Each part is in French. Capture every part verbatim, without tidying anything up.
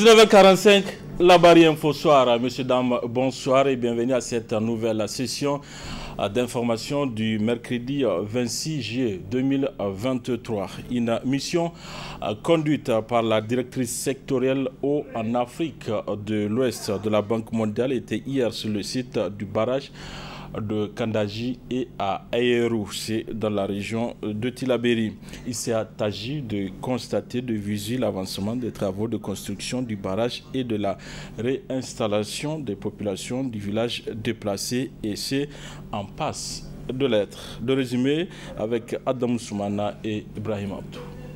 dix-neuf heures quarante-cinq, la barrière info soir. Messieurs, dames, bonsoir et bienvenue à cette nouvelle session d'information du mercredi vingt-six juillet deux mille vingt-trois. Une mission conduite par la directrice sectorielle eau en Afrique de l'Ouest de la Banque mondiale était hier sur le site du barrage de Kandaji et à Aérou, c'est dans la région de Tillabéri. Il s'est agi de constater de visu l'avancement des travaux de construction du barrage et de la réinstallation des populations du village déplacé, et c'est en passe de l'être. De résumé avec Adam Soumana et Ibrahim Abdou.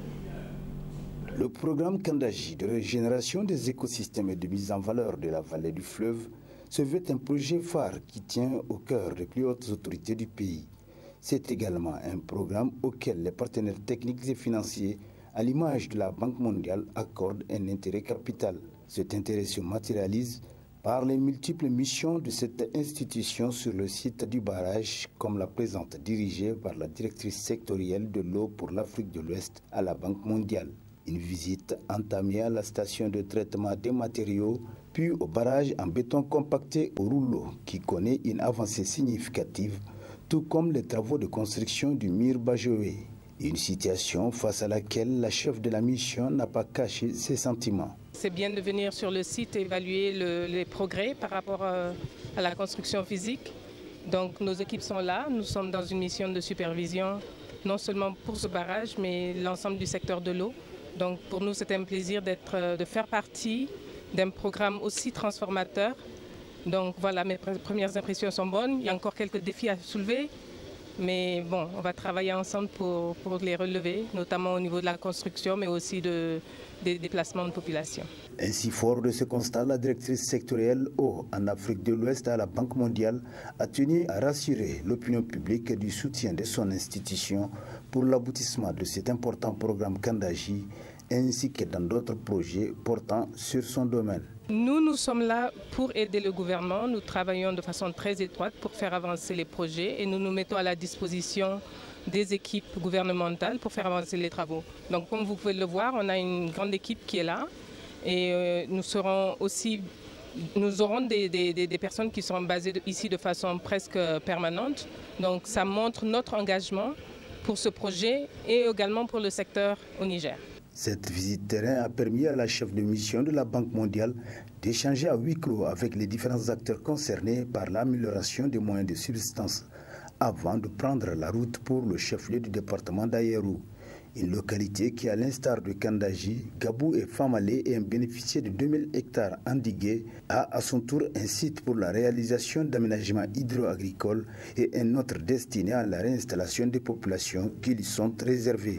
Le programme Kandaji de régénération des écosystèmes et de mise en valeur de la vallée du fleuve se veut un projet phare qui tient au cœur des plus hautes autorités du pays. C'est également un programme auquel les partenaires techniques et financiers, à l'image de la Banque mondiale, accordent un intérêt capital. Cet intérêt se matérialise par les multiples missions de cette institution sur le site du barrage, comme la présente dirigée par la directrice sectorielle de l'eau pour l'Afrique de l'Ouest à la Banque mondiale. Une visite entamée à la station de traitement des matériaux, puis au barrage en béton compacté au rouleau qui connaît une avancée significative, tout comme les travaux de construction du mur Bajoé. Une situation face à laquelle la chef de la mission n'a pas caché ses sentiments. C'est bien de venir sur le site et évaluer le, les progrès par rapport à, à la construction physique. Donc nos équipes sont là, nous sommes dans une mission de supervision, non seulement pour ce barrage, mais l'ensemble du secteur de l'eau. Donc pour nous, c'est un plaisir d'être, de faire partie d'un programme aussi transformateur. Donc voilà, mes premières impressions sont bonnes. Il y a encore quelques défis à soulever, mais bon, on va travailler ensemble pour, pour les relever, notamment au niveau de la construction, mais aussi de, des déplacements de population. Ainsi, fort de ce constat, la directrice sectorielle eau en Afrique de l'Ouest à la Banque mondiale a tenu à rassurer l'opinion publique du soutien de son institution pour l'aboutissement de cet important programme Kandaji, ainsi que dans d'autres projets portant sur son domaine. Nous, nous sommes là pour aider le gouvernement. Nous travaillons de façon très étroite pour faire avancer les projets et nous nous mettons à la disposition des équipes gouvernementales pour faire avancer les travaux. Donc comme vous pouvez le voir, on a une grande équipe qui est là et euh, nous serons aussi, nous aurons des, des, des personnes qui seront basées ici de façon presque permanente. Donc ça montre notre engagement pour ce projet et également pour le secteur au Niger. Cette visite terrain a permis à la chef de mission de la Banque mondiale d'échanger à huis clos avec les différents acteurs concernés par l'amélioration des moyens de subsistance avant de prendre la route pour le chef-lieu du département d'Aérou. Une localité qui, à l'instar de Kandaji, Gabou et Famalé ayant bénéficié de deux mille hectares endigués, a à son tour un site pour la réalisation d'aménagements hydro-agricoles et un autre destiné à la réinstallation des populations qui lui sont réservées.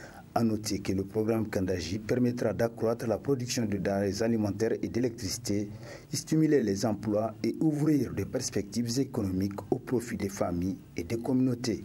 A noter que le programme Kandaji permettra d'accroître la production de denrées alimentaires et d'électricité, stimuler les emplois et ouvrir des perspectives économiques au profit des familles et des communautés.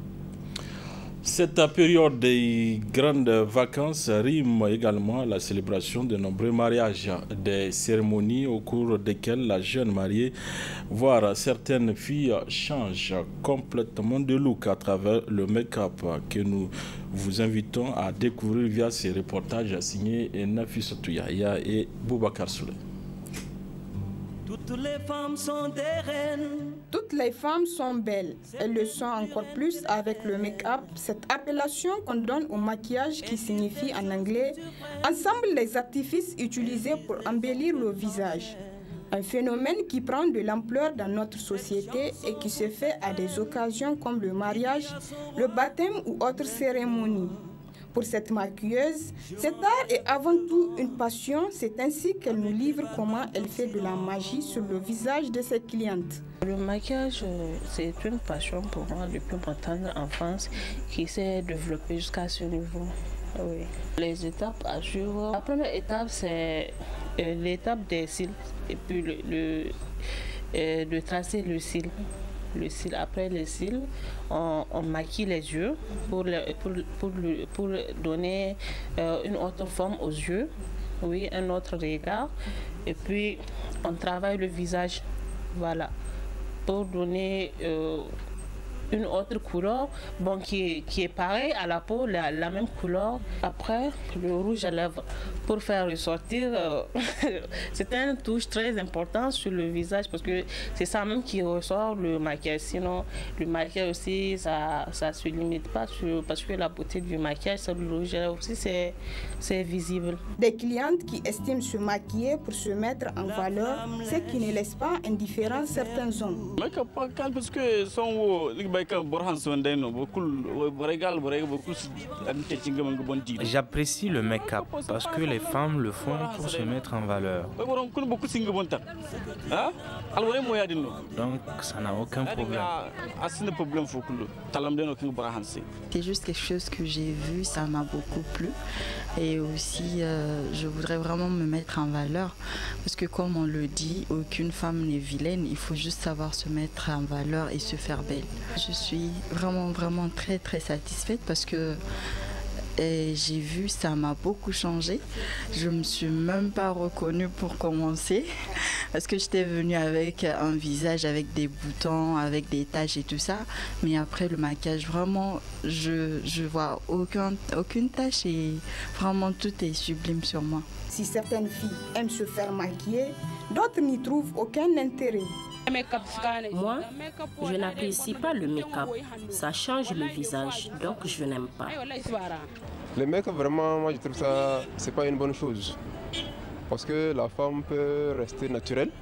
Cette période des grandes vacances rime également à la célébration de nombreux mariages, des cérémonies au cours desquelles la jeune mariée, voire certaines filles, changent complètement de look à travers le make-up que nous vous invitons à découvrir via ces reportages signés Nafis Touyaya et Boubacar Souley. Toutes les femmes sont des reines. Toutes les femmes sont belles. Elles le sont encore plus avec le make-up, cette appellation qu'on donne au maquillage qui signifie en anglais ensemble les artifices utilisés pour embellir le visage. Un phénomène qui prend de l'ampleur dans notre société et qui se fait à des occasions comme le mariage, le baptême ou autres cérémonies. Pour cette maquilleuse, cet art est avant tout une passion. C'est ainsi qu'elle nous livre comment elle fait de la magie sur le visage de ses clientes. Le maquillage, c'est une passion pour moi depuis mon tendre enfance qui s'est développée jusqu'à ce niveau. Oui. Les étapes à suivre. La première étape, c'est l'étape des cils et puis le, le, euh, de tracer le cil. Le cil. Après les cils, on, on maquille les yeux pour, le, pour, pour, le, pour donner euh, une autre forme aux yeux, oui, un autre regard. Et puis, on travaille le visage, voilà, pour donner euh, une autre couleur, bon, qui, qui est pareil à la peau, la, la même couleur. Après, le rouge à lèvres pour faire ressortir. Euh, c'est une touche très importante sur le visage parce que c'est ça même qui ressort le maquillage. Sinon, le maquillage aussi, ça ne se limite pas sur, parce que la beauté du maquillage, sur le rouge à lèvres aussi, c'est visible. Des clientes qui estiment se maquiller pour se mettre en valeur, ce qui ne laisse pas indifférent certains hommes. J'apprécie le make-up parce que les femmes le font pour se mettre en valeur. Donc ça n'a aucun problème. C'est juste quelque chose que j'ai vu, ça m'a beaucoup plu. Et aussi, euh, je voudrais vraiment me mettre en valeur. Parce que comme on le dit, aucune femme n'est vilaine. Il faut juste savoir se mettre en valeur et se faire belle. Je suis vraiment, vraiment très, très satisfaite parce que j'ai vu, ça m'a beaucoup changé. Je ne me suis même pas reconnue pour commencer. Parce que j'étais venue avec un visage, avec des boutons, avec des taches et tout ça. Mais après le maquillage, vraiment, je ne vois aucun, aucune tache et vraiment tout est sublime sur moi. Si certaines filles aiment se faire maquiller, d'autres n'y trouvent aucun intérêt. Moi, je n'apprécie pas le make-up. Ça change le visage, donc je n'aime pas. Le make-up, vraiment, moi je trouve ça, c'est pas une bonne chose. Parce que la femme peut rester naturelle.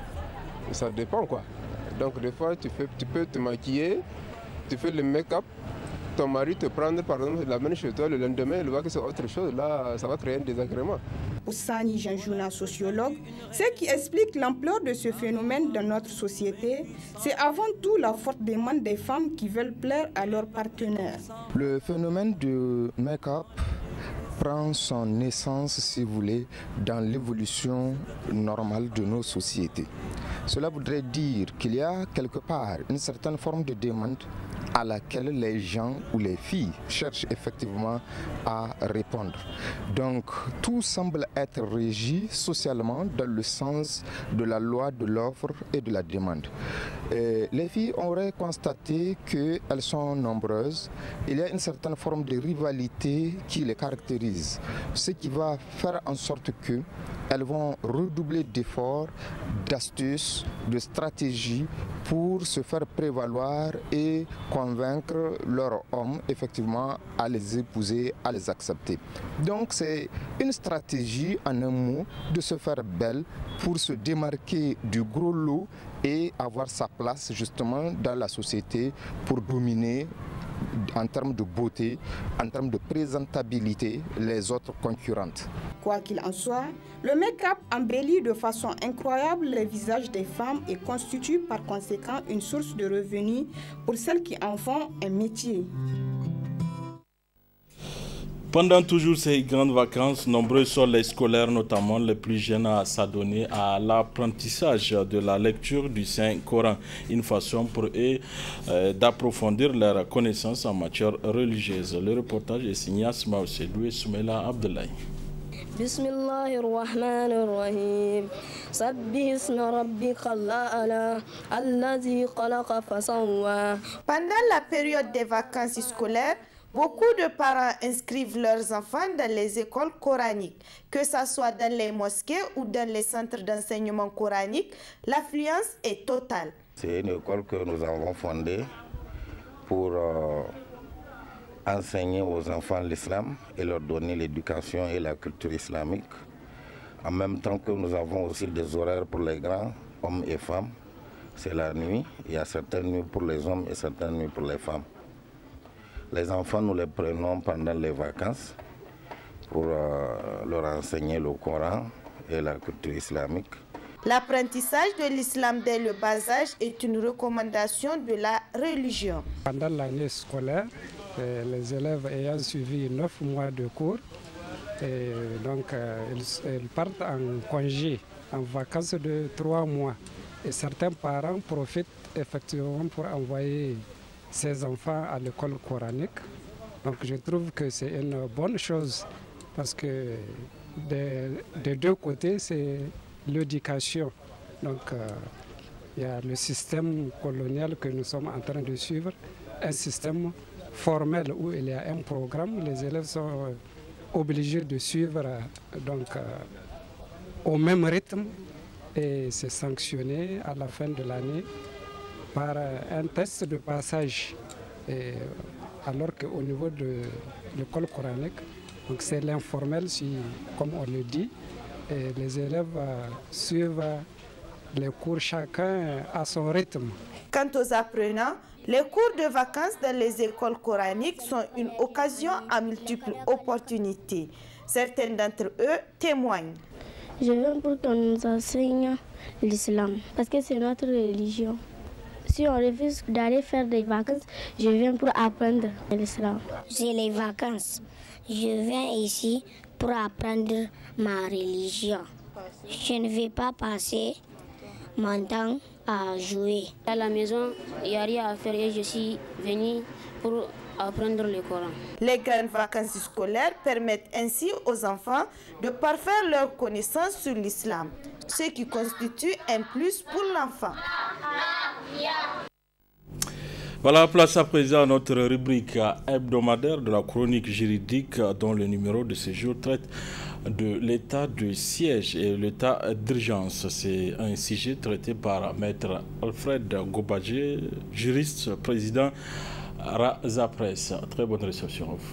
Ça dépend quoi. Donc des fois, tu, fais, tu peux te maquiller, tu fais le make-up. Ton mari te prendre par exemple la main chez toi le lendemain, il voit que c'est autre chose, là ça va créer un désagrément. Pour Sani Janjouna, sociologue, ce qui explique l'ampleur de ce phénomène dans notre société, c'est avant tout la forte demande des femmes qui veulent plaire à leurs partenaires. Le phénomène du make-up prend son essence, si vous voulez, dans l'évolution normale de nos sociétés. Cela voudrait dire qu'il y a quelque part une certaine forme de demande à laquelle les gens ou les filles cherchent effectivement à répondre. Donc tout semble être régi socialement dans le sens de la loi de l'offre et de la demande. Et les filles auraient constaté qu'elles sont nombreuses. Il y a une certaine forme de rivalité qui les caractérise, ce qui va faire en sorte qu'elles vont redoubler d'efforts, d'astuces, de stratégies pour se faire prévaloir et convaincre leurs hommes effectivement à les épouser, à les accepter. Donc c'est une stratégie en un mot de se faire belle pour se démarquer du gros lot et avoir sa place justement dans la société pour dominer en termes de beauté, en termes de présentabilité, les autres concurrentes. Quoi qu'il en soit, le make-up embellit de façon incroyable les visages des femmes et constitue par conséquent une source de revenus pour celles qui en font un métier. Pendant toujours ces grandes vacances, nombreux sont les scolaires, notamment les plus jeunes, à s'adonner à l'apprentissage de la lecture du Saint-Coran, une façon pour eux euh, d'approfondir leurs connaissances en matière religieuse. Le reportage est signé Asma Osedou et Soumela Abdoulaye. Pendant la période des vacances scolaires, beaucoup de parents inscrivent leurs enfants dans les écoles coraniques. Que ce soit dans les mosquées ou dans les centres d'enseignement coranique, l'affluence est totale. C'est une école que nous avons fondée pour euh, enseigner aux enfants l'islam et leur donner l'éducation et la culture islamique. En même temps que nous avons aussi des horaires pour les grands, hommes et femmes. C'est la nuit. Il y a certaines nuits pour les hommes et certaines nuits pour les femmes. Les enfants, nous les prenons pendant les vacances pour euh, leur enseigner le Coran et la culture islamique. L'apprentissage de l'islam dès le bas âge est une recommandation de la religion. Pendant l'année scolaire, les élèves ayant suivi neuf mois de cours, et donc euh, ils, ils partent en congé, en vacances de trois mois. Et certains parents profitent effectivement pour envoyer ses enfants à l'école coranique. Donc je trouve que c'est une bonne chose parce que des de deux côtés, c'est l'éducation. Donc euh, Il y a le système colonial que nous sommes en train de suivre, un système formel où il y a un programme, les élèves sont obligés de suivre donc, euh, au même rythme et c'est sanctionné à la fin de l'année par un test de passage. Et, alors qu'au niveau de l'école coranique, donc c'est l'informel, si, comme on le dit, et les élèves euh, suivent les cours chacun à son rythme. Quant aux apprenants, les cours de vacances dans les écoles coraniques sont une occasion à multiples opportunités. Certains d'entre eux témoignent. Je viens pour qu'on nous enseigne l'islam, parce que c'est notre religion. Si on refuse d'aller faire des vacances, je viens pour apprendre l'islam. J'ai les vacances. Je viens ici pour apprendre ma religion. Je ne vais pas passer mon temps à jouer. À la maison, il n'y a rien à faire et je suis venue pour apprendre le Coran. Les grandes vacances scolaires permettent ainsi aux enfants de parfaire leur connaissance sur l'islam, ce qui constitue un plus pour l'enfant. Voilà, place à présent à notre rubrique hebdomadaire de la chronique juridique dont le numéro de ce jour traite de l'état de siège et l'état d'urgence. C'est un sujet traité par Maître Alfred Gobadje, juriste, président Raza Presse. Très bonne réception à vous.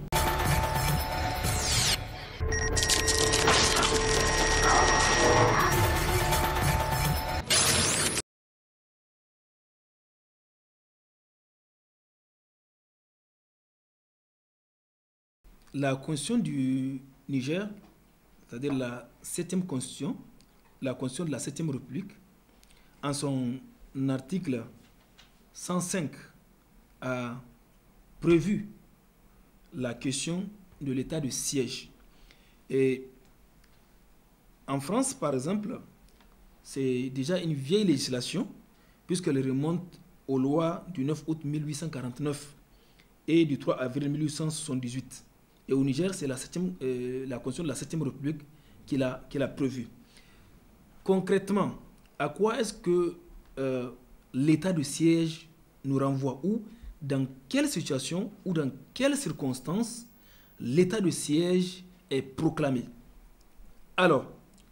La constitution du Niger, c'est-à-dire la septième constitution, la constitution de la septième République, en son article cent cinq a prévu la question de l'état de siège. Et en France, par exemple, c'est déjà une vieille législation, puisqu'elle remonte aux lois du neuf août mille huit cent quarante-neuf et du trois avril mille huit cent soixante-dix-huit. Et au Niger, c'est la, euh, la constitution de la septième République qui l'a qui l'a prévu. Concrètement, à quoi est-ce que euh, l'état de siège nous renvoie? Ou dans quelle situation ou dans quelles circonstances l'état de siège est proclamé? Alors,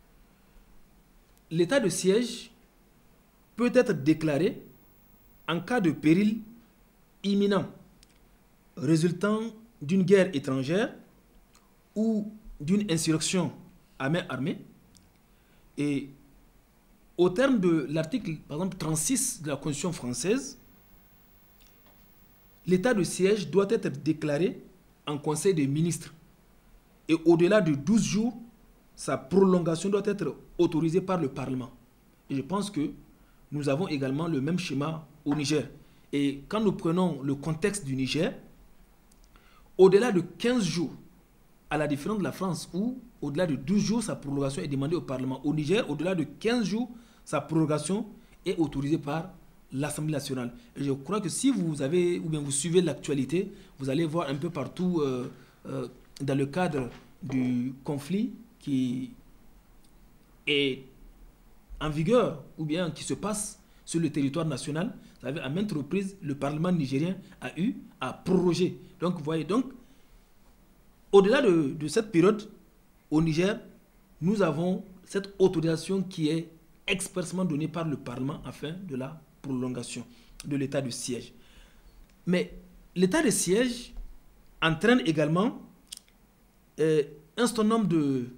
l'état de siège peut être déclaré en cas de péril imminent résultant d'une guerre étrangère ou d'une insurrection à main armée. Et au terme de l'article, par exemple, trente-six de la Constitution française, l'état de siège doit être déclaré en Conseil des ministres. Et au-delà de douze jours, sa prolongation doit être autorisée par le Parlement. Et je pense que nous avons également le même schéma au Niger. Et quand nous prenons le contexte du Niger, au-delà de quinze jours, à la différence de la France où, au-delà de douze jours, sa prolongation est demandée au Parlement. Au Niger, au-delà de quinze jours, sa prolongation est autorisée par l'Assemblée nationale. Et je crois que si vous avez, ou bien vous suivez l'actualité, vous allez voir un peu partout, euh, euh, dans le cadre du conflit qui est en vigueur, ou bien qui se passe sur le territoire national. Vous savez, à maintes reprises, le Parlement nigérien a eu à proroger. Donc, vous voyez, donc, au-delà de, de cette période, au Niger, nous avons cette autorisation qui est expressément donnée par le Parlement afin de la prolongation de l'état de siège. Mais l'état de siège entraîne également euh, un certain nombre de,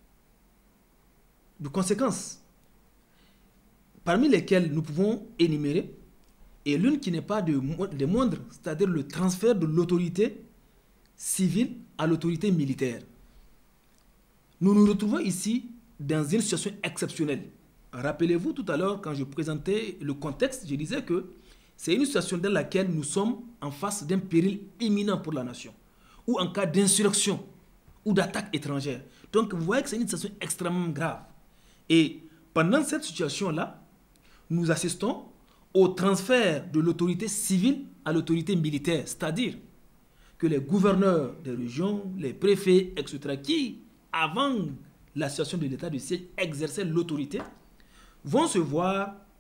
de conséquences, parmi lesquelles nous pouvons énumérer, et l'une qui n'est pas de, de moindre, c'est-à-dire le transfert de l'autorité civile à l'autorité militaire. Nous nous retrouvons ici dans une situation exceptionnelle. Rappelez-vous tout à l'heure, quand je présentais le contexte, je disais que c'est une situation dans laquelle nous sommes en face d'un péril imminent pour la nation, ou en cas d'insurrection ou d'attaque étrangère. Donc vous voyez que c'est une situation extrêmement grave. Et pendant cette situation-là, nous assistons au transfert de l'autorité civile à l'autorité militaire, c'est-à-dire que les gouverneurs des régions, les préfets, et cetera, qui, avant la situation de l'état de siège, exerçaient l'autorité, vont se voir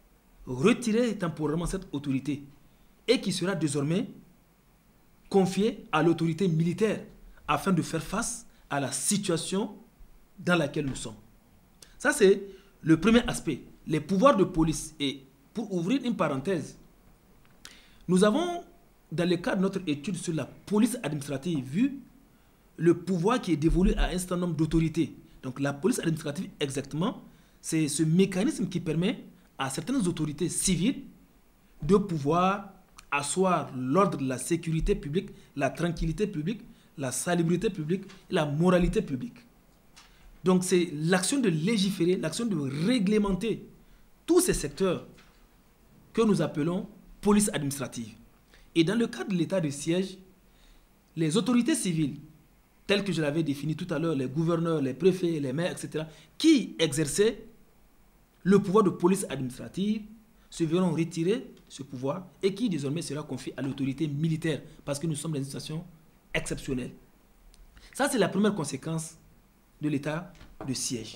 retirer temporairement cette autorité et qui sera désormais confiée à l'autorité militaire afin de faire face à la situation dans laquelle nous sommes. Ça, c'est le premier aspect, les pouvoirs de police. Et pour ouvrir une parenthèse, nous avons, dans le cadre de notre étude sur la police administrative, vu le pouvoir qui est dévolu à un certain nombre d'autorités. Donc la police administrative, exactement, c'est ce mécanisme qui permet à certaines autorités civiles de pouvoir asseoir l'ordre de la sécurité publique, la tranquillité publique, la salubrité publique et la moralité publique. Donc c'est l'action de légiférer, l'action de réglementer tous ces secteurs que nous appelons police administrative. Et dans le cadre de l'état de siège, les autorités civiles, telles que je l'avais défini tout à l'heure, les gouverneurs, les préfets, les maires, et cetera, qui exerçaient le pouvoir de police administrative, se verront retirer ce pouvoir et qui désormais sera confié à l'autorité militaire parce que nous sommes dans une situation exceptionnelle. Ça, c'est la première conséquence de l'état de siège.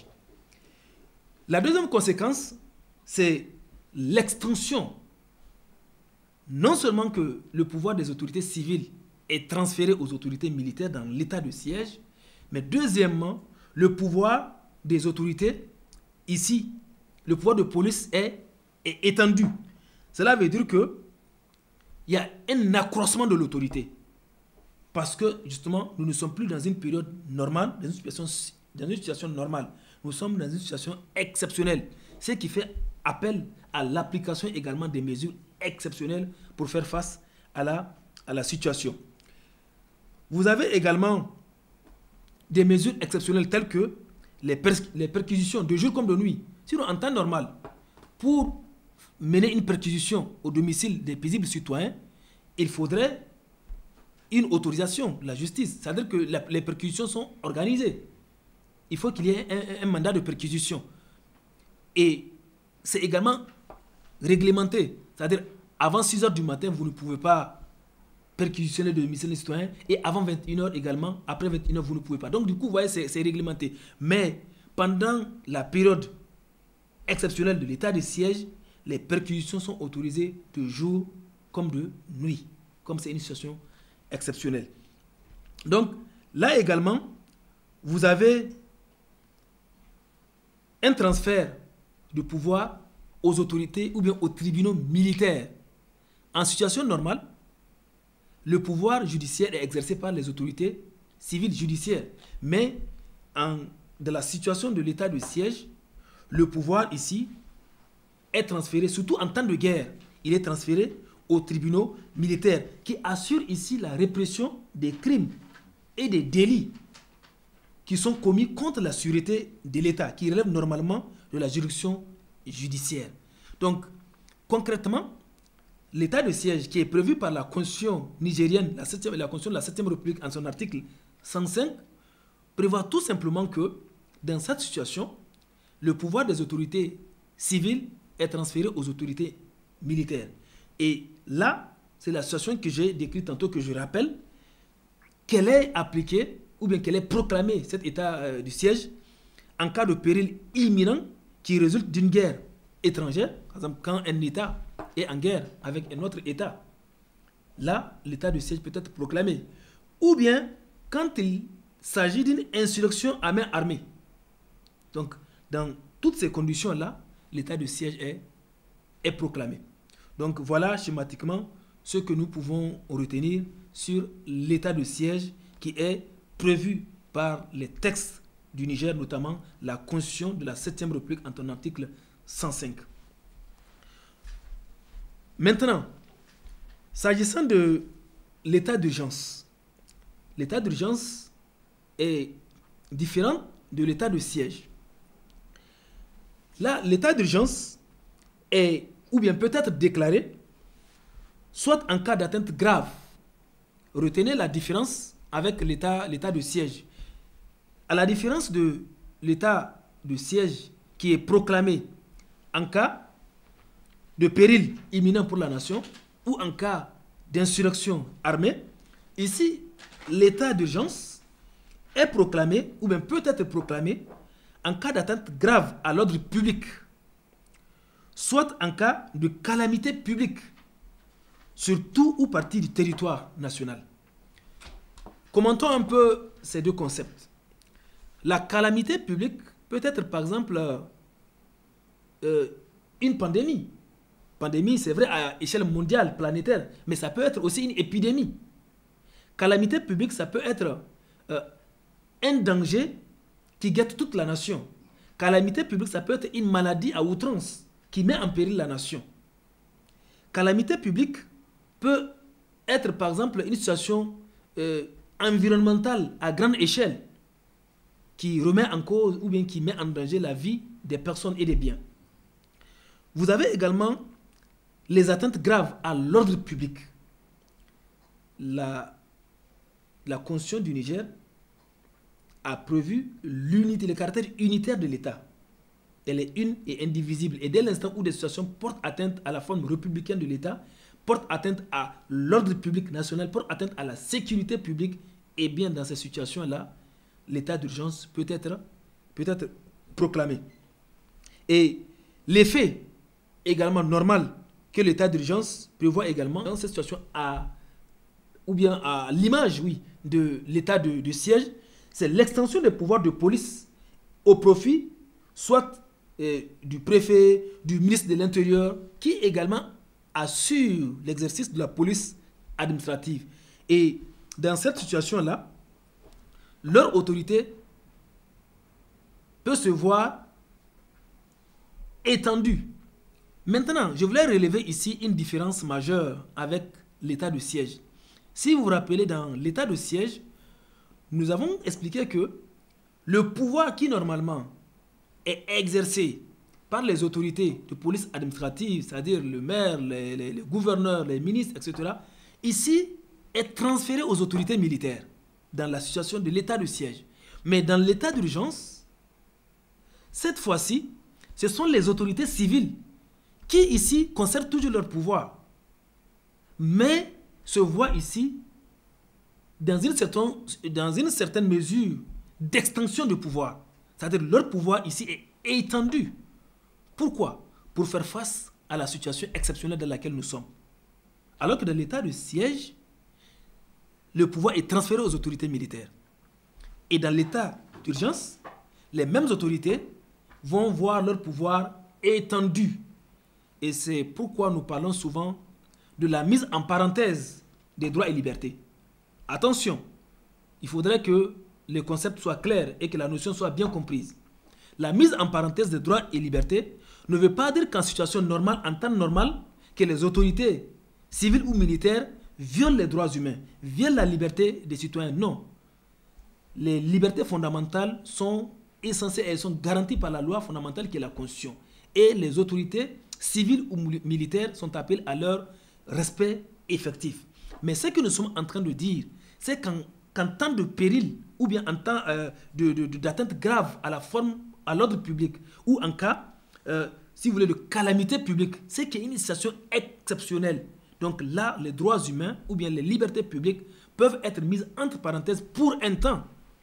La deuxième conséquence, c'est l'extension. Non seulement que le pouvoir des autorités civiles est transféré aux autorités militaires dans l'état de siège, mais deuxièmement, le pouvoir des autorités, ici, le pouvoir de police est, est étendu. Cela veut dire que il y a un accroissement de l'autorité. Parce que, justement, nous ne sommes plus dans une période normale, dans une situation, dans une situation normale. Nous sommes dans une situation exceptionnelle. Ce qui fait appel à l'application également des mesures exceptionnelles pour faire face à la, à la situation. Vous avez également des mesures exceptionnelles telles que les, per les perquisitions de jour comme de nuit. Sinon, en temps normal, pour mener une perquisition au domicile des paisibles citoyens, il faudrait une autorisation de la justice. C'est-à-dire que la, les perquisitions sont organisées. Il faut qu'il y ait un, un mandat de perquisition. Et c'est également réglementé. C'est-à-dire, avant six heures du matin, vous ne pouvez pas perquisitionner le domicile des citoyens. Et avant vingt et une heures également, après vingt et une heures, vous ne pouvez pas. Donc, du coup, vous voyez, c'est réglementé. Mais pendant la période exceptionnelle de l'état de siège, les perquisitions sont autorisées de jour comme de nuit, comme c'est une situation exceptionnelle. Donc, là également, vous avez un transfert de pouvoir aux autorités ou bien aux tribunaux militaires. En situation normale, le pouvoir judiciaire est exercé par les autorités civiles judiciaires. Mais en, dans la situation de l'état de siège, le pouvoir ici est transféré, surtout en temps de guerre, il est transféré aux tribunaux militaires qui assurent ici la répression des crimes et des délits qui sont commis contre la sûreté de l'État, qui relèvent normalement de la juridiction judiciaire. Donc, concrètement, l'état de siège qui est prévu par la Constitution nigérienne, la, septième, la Constitution de la septième République en son article cent cinq, prévoit tout simplement que dans cette situation, le pouvoir des autorités civiles est transféré aux autorités militaires. Et là, c'est la situation que j'ai décrite tantôt, que je rappelle, qu'elle est appliquée ou bien qu'elle est proclamée, cet état euh, du siège, en cas de péril imminent qui résulte d'une guerre étrangère, par exemple quand un État est en guerre avec un autre État. Là, l'état de siège peut être proclamé. Ou bien quand il s'agit d'une insurrection à main armée. Donc, dans toutes ces conditions-là, l'état de siège est, est proclamé. Donc voilà schématiquement ce que nous pouvons retenir sur l'état de siège qui est prévu par les textes du Niger, notamment la Constitution de la septième République en son article cent cinq. Maintenant, s'agissant de l'état d'urgence, l'état d'urgence est différent de l'état de siège. Là, l'état d'urgence est ou bien peut être déclaré soit en cas d'atteinte grave. Retenez la différence avec l'état l'état de siège. À la différence de l'état de siège qui est proclamé en cas de péril imminent pour la nation ou en cas d'insurrection armée, ici, l'état d'urgence est proclamé ou bien peut être proclamé en cas d'atteinte grave à l'ordre public, soit en cas de calamité publique sur tout ou partie du territoire national. Commentons un peu ces deux concepts. La calamité publique peut être par exemple euh, une pandémie. Pandémie, c'est vrai à échelle mondiale, planétaire, mais ça peut être aussi une épidémie. Calamité publique, ça peut être euh, un danger qui guette toute la nation. Calamité publique, ça peut être une maladie à outrance qui met en péril la nation. Calamité publique peut être par exemple une situation euh, environnementale à grande échelle qui remet en cause ou bien qui met en danger la vie des personnes et des biens. Vous avez également les atteintes graves à l'ordre public. La, la Constitution du Niger a prévu l'unité, le caractère unitaire de l'État. Elle est une et indivisible. Et dès l'instant où des situations portent atteinte à la forme républicaine de l'État, portent atteinte à l'ordre public national, portent atteinte à la sécurité publique, et bien dans ces situations-là, l'état d'urgence peut être, peut être proclamé. Et l'effet également normal que l'état d'urgence prévoit également dans cette situation, à, ou bien à l'image oui, de l'état de, de siège, c'est l'extension des pouvoirs de police au profit soit euh, du préfet, du ministre de l'Intérieur, qui également assure l'exercice de la police administrative. Et dans cette situation-là, leur autorité peut se voir étendue. Maintenant, je voulais relever ici une différence majeure avec l'état de siège. Si vous vous rappelez, dans l'état de siège, nous avons expliqué que le pouvoir qui normalement est exercé par les autorités de police administrative, c'est-à-dire le maire, les, les, les gouverneurs, les ministres, et cetera, ici est transféré aux autorités militaires dans la situation de l'état de siège. Mais dans l'état d'urgence, cette fois-ci, ce sont les autorités civiles qui ici conservent toujours leur pouvoir, mais se voient ici dans une certaine, dans une certaine mesure d'extension de pouvoir. C'est-à-dire leur pouvoir ici est étendu. Pourquoi? Pour faire face à la situation exceptionnelle dans laquelle nous sommes. Alors que dans l'état de siège, le pouvoir est transféré aux autorités militaires. Et dans l'état d'urgence, les mêmes autorités vont voir leur pouvoir étendu. Et c'est pourquoi nous parlons souvent de la mise en parenthèse des droits et libertés. Attention, il faudrait que le concept soit clair et que la notion soit bien comprise. La mise en parenthèse des droits et libertés ne veut pas dire qu'en situation normale, en temps normal, que les autorités civiles ou militaires violent les droits humains, violent la liberté des citoyens. Non. Les libertés fondamentales sont essentielles et elles sont garanties par la loi fondamentale qui est la Constitution. Et les autorités civiles ou militaires sont appelées à leur respect effectif. Mais ce que nous sommes en train de dire, c'est qu'en qu'en temps de péril ou bien en temps euh, de, de, de, d'atteinte grave à la forme, à l'ordre public, ou en cas, euh, si vous voulez, de calamité publique, c'est qu'il y a une situation exceptionnelle. Donc là, les droits humains ou bien les libertés publiques peuvent être mises entre parenthèses pour un temps.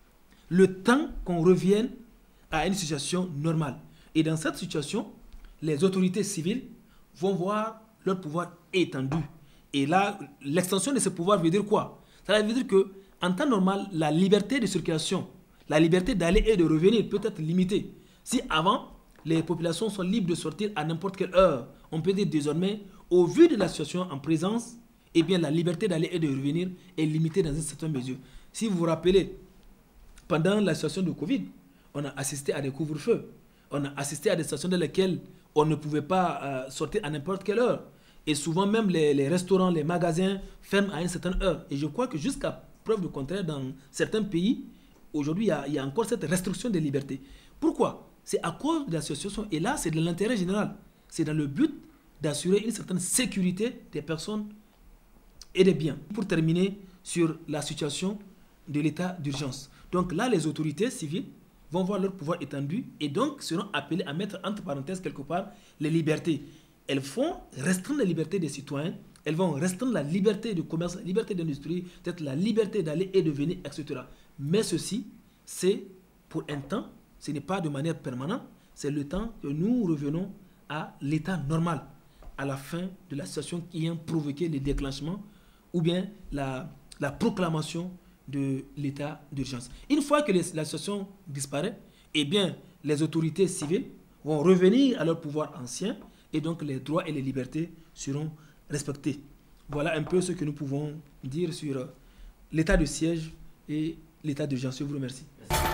Le temps qu'on revienne à une situation normale. Et dans cette situation, les autorités civiles vont voir leur pouvoir étendu. Et là, l'extension de ce pouvoir veut dire quoi? Ça veut dire que en temps normal, la liberté de circulation, la liberté d'aller et de revenir peut être limitée. Si avant, les populations sont libres de sortir à n'importe quelle heure, on peut dire désormais, au vu de la situation en présence, eh bien la liberté d'aller et de revenir est limitée dans une certaine mesure. Si vous vous rappelez, pendant la situation de Covid, on a assisté à des couvre-feux, on a assisté à des situations dans lesquelles on ne pouvait pas euh, sortir à n'importe quelle heure. Et souvent même les, les restaurants, les magasins ferment à une certaine heure. Et je crois que jusqu'à preuve du contraire, dans certains pays, aujourd'hui, il, il y a encore cette restriction des libertés. Pourquoi? C'est à cause de la situation. Et là, c'est de l'intérêt général. C'est dans le but d'assurer une certaine sécurité des personnes et des biens. Pour terminer sur la situation de l'état d'urgence. Donc là, les autorités civiles vont voir leur pouvoir étendu et donc seront appelées à mettre entre parenthèses quelque part les libertés. Elles font restreindre la liberté des citoyens, elles vont restreindre la liberté de commerce, la liberté d'industrie, peut-être la liberté d'aller et de venir, et cetera. Mais ceci, c'est pour un temps, ce n'est pas de manière permanente, c'est le temps que nous revenons à l'état normal à la fin de la situation qui a provoqué le déclenchement ou bien la, la proclamation de l'état d'urgence. Une fois que les, la situation disparaît, eh bien, les autorités civiles vont revenir à leur pouvoir ancien et donc les droits et les libertés seront respectés. Voilà un peu ce que nous pouvons dire sur l'état de siège et l'état d'urgence. Je vous remercie. Merci.